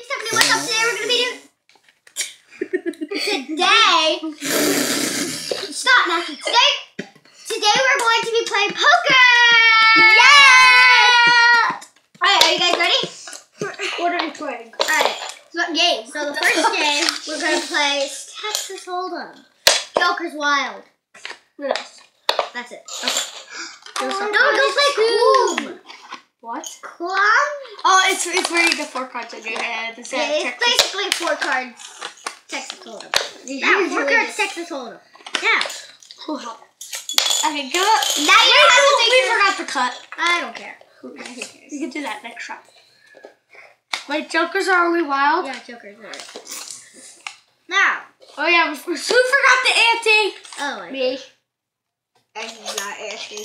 Stephanie, what's up? Today we're gonna be doing. Stop, Matthew. Today we're going to be playing poker. Yeah! All right, are you guys ready? What are you playing? All right. So game. So the first game we're gonna play is Texas Hold'em. Joker's Wild. What else? That's it. No, don't play Club. What? Club? Oh, it's where you get 4 cards in your hand. It's basically 4 cards Texas Hold'em. Yeah, 4 cards Texas Hold'em. Yeah. Okay, go up. Now you have to we forgot to cut. I don't care. Who cares? You can do that next round. Wait, Jokers are only wild? Yeah, Jokers are. Now. Oh yeah, who forgot the ante? Oh, me. I did not ante.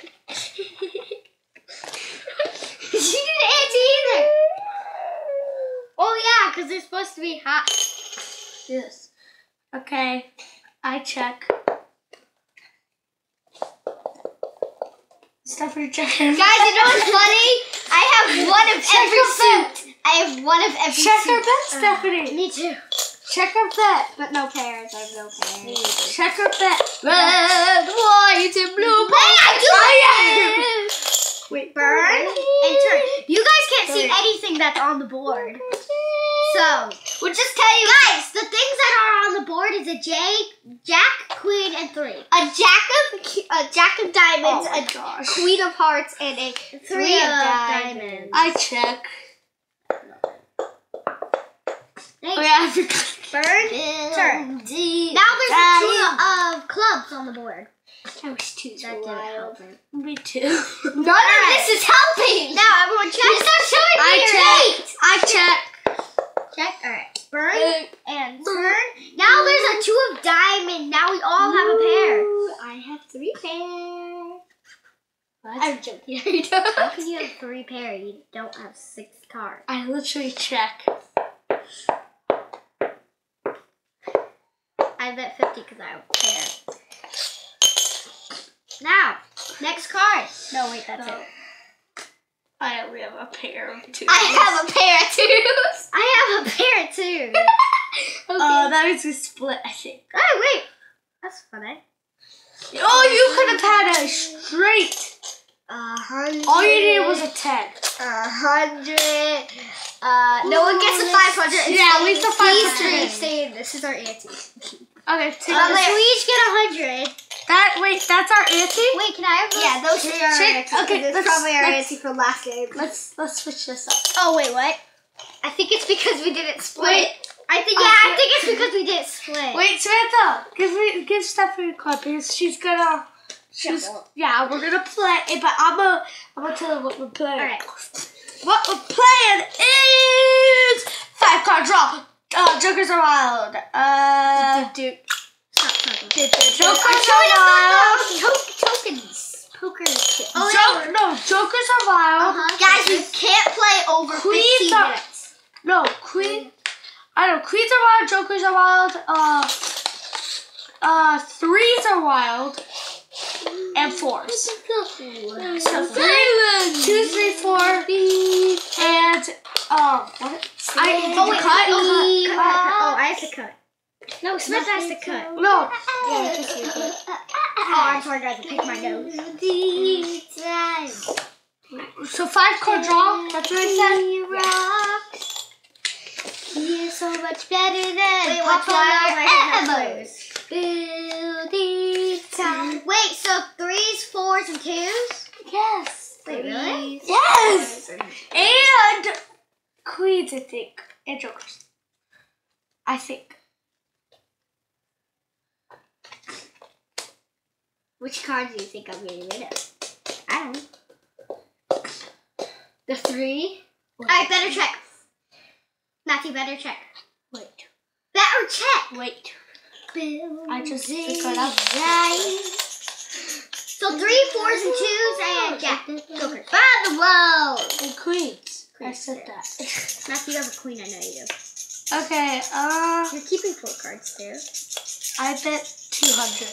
She didn't ante either. Oh yeah, because it's supposed to be hot. Yes. Okay, I check. Stephanie checking. Guys, you know what's funny? I have one of every suit. I have one of every Check suit. her bet, Stephanie. Me too. Check her bet. But no pairs. I have no pairs. Check her bet. Red, white, and blue. Wait, I do it! Wait, burn and turn. You guys can't see anything that's on the board. So, we'll just tell you guys, the things that are on the board is a Jack, Queen, and 3. A Jack of Diamonds, Queen of Hearts, and a 3 of Diamonds. I check. Thanks. Oh yeah, I forgot. Burn, turn. Now there's a 2 of clubs on the board. I was too That didn't help me. Me too. None of this is helping. Now everyone check. Stop showing me your eight. I check. Check. All right. Burn and turn. Now there's a 2 of diamond. Now we all have a pair. I have 3 pairs. What? I'm joking. You don't. How can you have 3 pairs? You don't have 6 cards. I literally check. I bet 50 because I have a pair. Now, next card. No, wait, that's it. I only have a pair of 2s. I have a pair of 2s. I have a pair of 2s. Okay. That means we split, I think. Oh, wait. That's funny. Oh, you could have had a straight. 100. All you needed was a 10. 100. No one gets a 500. Yeah, at least a 500. These 3 stay. This is our ante. Okay, So we each get 100. That's our ante? Wait, can I have those? Yeah, those 3 are our ante. Okay, that's probably our ante for last game. Let's switch this up. Oh, wait, what? I think it's because we didn't split. I think it's because we didn't split. Wait, Samantha, give Stephanie a card because she's gonna. Yeah, we're gonna play, but I'm gonna tell her what we're playing. All right. What we're playing is 5 card draw. Jokers are wild. Jokers are wild. Tokens. Poker. Jokers are wild. Guys, we can't play over 15 minutes. No, Queen. I know Queens are wild. Jokers are wild. 3s are wild. And 4s. So 3, 2, 3, 4, and what? I have to cut. No, Smith has to cut. No. I'm sorry, guys. I picked my nose. So 5 card draw. That's what I said. He's so much better than Papa. Wait, so 3s, 4s, and 2s? Yes. Wait, really? Yes. And Queens, I think, and Jokers. I think. Which card do you think I'm getting rid of? I don't know. The 3? Alright, better check. Matthew, better check. Wait. Better check. Wait. I just took it up. So 3, 4s, and 2s, and Jack. Jokers. By the world. And Queens. I said that. Matthew, you have a queen. I know you do. Okay. You're keeping 4 cards too. I bet 200.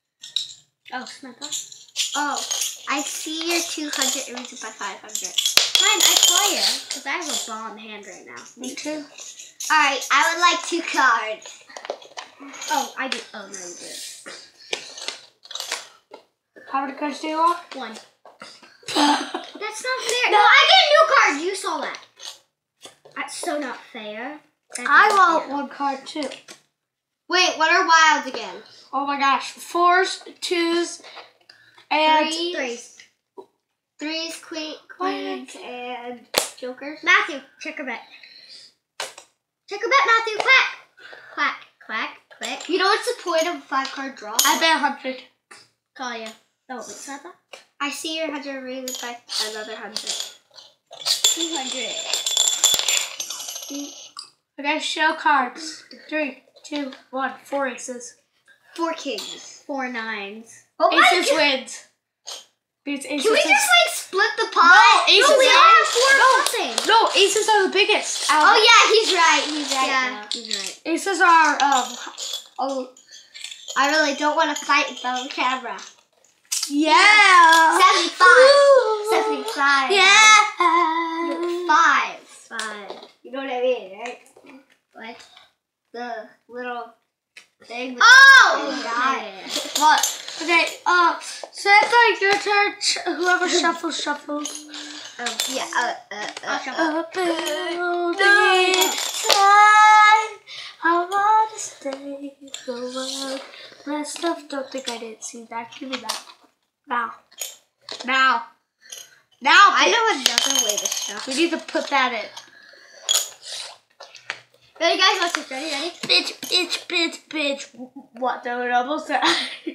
Oh, Samantha. Oh, I see your 200 raised by 500. Fine, I fire. Because I have a bomb hand right now. Me too. Alright, I would like 2 cards. Oh, I do. Oh, no, you do. How many cards do you want? 1. That's not fair. No, I get a new card. You saw that. That's so not fair. I want 1 card too. Wait, what are wilds again? Oh my gosh. 4s, 2s, and 3s. 3s, queens, and jokers. Matthew, check a bet. Check a bet, Matthew. Quack. Quack, quack, quack. You know what's the point of a 5-card draw? I bet 100. Call you. Oh, what's that? I see your 100 really by another 100. 200. Okay, show cards. 3, 2, 1. 4 aces. 4 kings. 4 9s. Oh, aces wins. Beats aces. Can we just like split the pot? No, aces we all have 4 nothing. No, aces are the biggest. Oh yeah, he's right. He's right. Yeah, he's right. Aces are Oh, I really don't want to fight on camera. Yeah. 75. Yeah. 5. You know what I mean, right? Like the little thing. Oh! What? Okay. So it's like your turn. Whoever shuffles. Yeah. I'll shuffle. I wanna stay the world. Rest of. Don't think I didn't see that. Give me that. Now. I know another way to shuffle. We need to put that in. Ready, guys? Watch this. Ready? Bitch. What? That would almost die.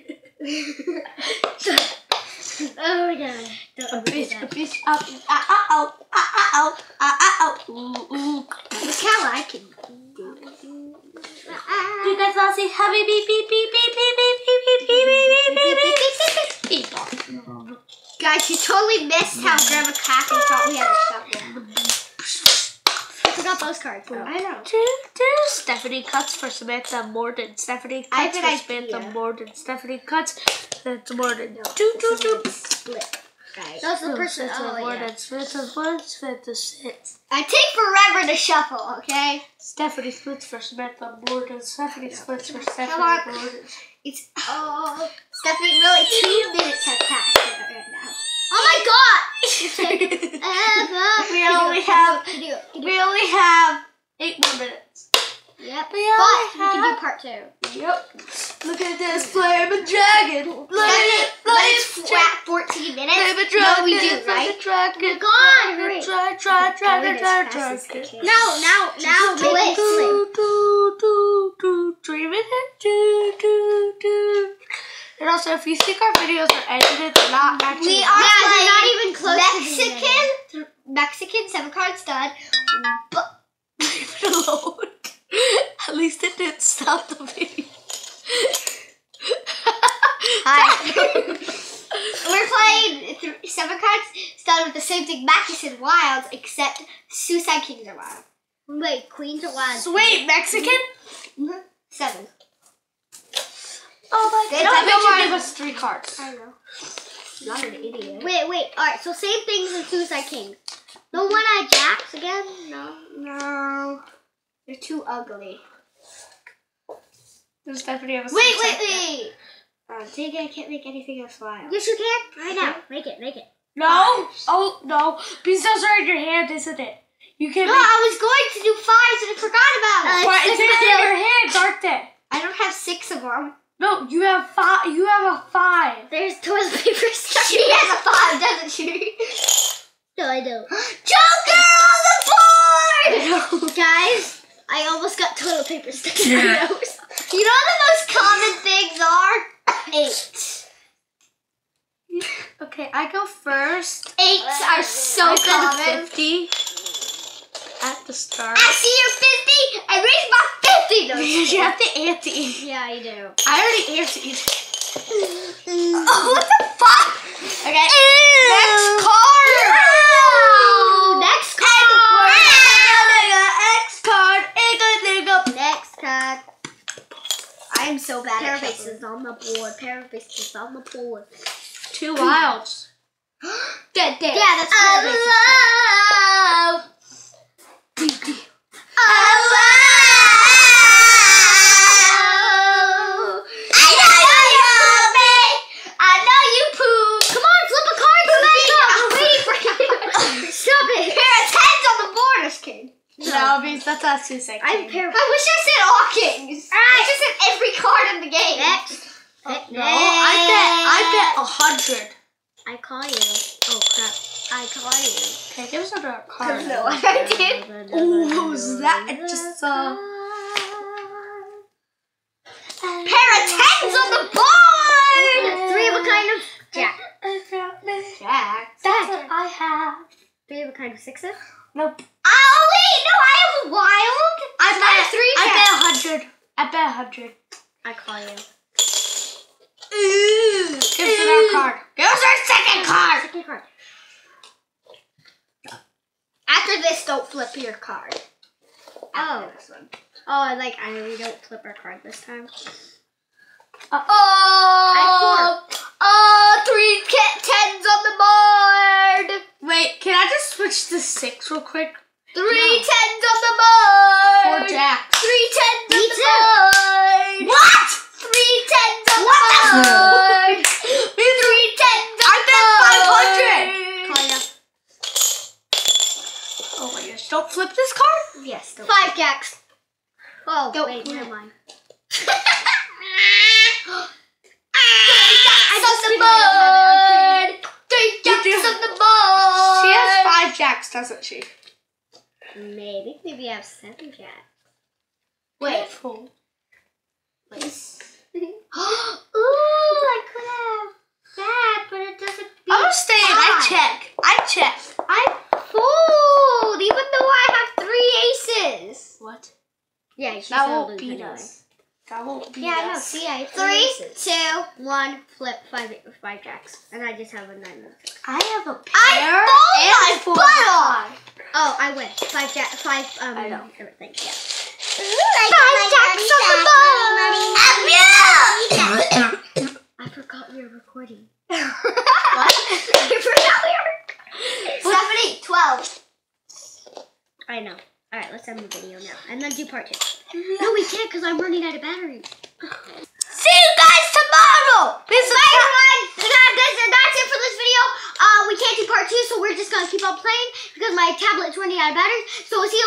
Oh my god. Don't Bitch. Ooh. Look how I can do. You guys want to see happy beep. Guys, you totally missed how Grandma Cackle thought we had a shuffle. I forgot those cards. Oh, I know. Stephanie cuts for Samantha Morden. Stephanie I cuts have for an Samantha idea. Morden. Stephanie cuts. That's Morden. Split. Guys. That's the person. Morden. Samantha sits. I take forever to shuffle, okay? Stephanie splits for Samantha Morden. Stephanie splits for Stephanie on. Morden. It's Stephanie. Really, 2 minutes have passed right now. Oh my god! We only have 8 more minutes. Yep. We can do part 2. Yep. Look at this flame and dragon. Let's flat 14 minutes. No, we do, right? Dragon. Go on, hurry. Try. No, now, split. 3 minutes. And also, if you think our videos are edited, they're not actually. We are they're not even close to Mexican 7-card stud. But leave it alone. At least it didn't stop the video. Hi. We're playing 7-card stud with the same thing, Mexican wilds, except Suicide Kings are wild. Wait, Queens are wild. So wait, Mexican? 7. Oh my god. Don't make you give us 3 cards. I know. Not an idiot. Wait. Alright, so same things as Suicide King. No one-eyed jacks again? No. They're too ugly. Does Stephanie have a Wait. Take it, I can't make anything else wild. Yes, you can. Right now. Make it. No. Oh, no. Because those are in your hand, isn't it? You can I was going to do 5s and I forgot about it. But it's in your hands, aren't they? I don't have 6 of them. No, you have 5. You have a 5. There's toilet paper stuck. She has a 5, doesn't she? No, I don't. Joker on the board! Guys, I almost got toilet paper stuck in my nose. You know what the most common things are? 8. Okay, I go first. 8s are so common. 50 at the start. I see your 50. I raised my 50. Because you have to ante. Yeah, you do. I already anteed. Oh, what the fuck? Okay. Next card. Next card. Next card. I am so bad at faces on the board. Pair of faces on the board. 2 wilds. Dead there. Yeah, that's what it is. No, because that's us 2 seconds. I wish I said all kings. I just said every card in the game. Next. No, I bet 100. I call you. Oh crap! I call you. Okay, give us another card. No, I did. Oh, what was that? I just saw. Pair of tens on the board. 3 of a kind of jack. Jack. That's what I have. 3 of a kind of sixes. Nope. Oh wait, no, I have a wild. I bet 100. I bet 100. I call you. Ooh. Give us another card. Give us our second card. Second card. After this, don't flip your card. Oh. This one. Oh, we don't flip our card this time. Oh, 3 tens on the board. Wait, can I just switch to 6 real quick? 3 tens on the board. 4 jacks. 3 tens on the board. What? 3 tens on the What? board. 3 tens on the board. I bet 500. Oh my gosh, don't flip this card? Yes, don't. 5 jacks. Oh, Don't wait, flip. never mind. She has 5 jacks, doesn't she? Maybe I have 7 jacks. Wait. Ooh, I could have that, but it doesn't. I'm gonna stay in. I check. I'm fooled, even though I have 3 aces. What? Yeah, you should That still won't lose beat anyway. us. That won't beat Yeah, I know. us. See, I have 3, 2, 1, flip 5 jacks, and I just have a 9. I have a pair I and 4 butt off. jacks. Oh, I win. 5 jack. 5 I know. everything. Yeah. 5 jacks on the board. I forgot we were recording. What? I forgot we were. 7, 8, 12. I know. All right, let's end the video now, and then do part 2. No, we can't because I'm running out of battery. See you guys tomorrow. Bye, everyone. That's it for this video. We can't do part 2, so we're just gonna keep on playing because my tablet's running out of battery. So we'll see you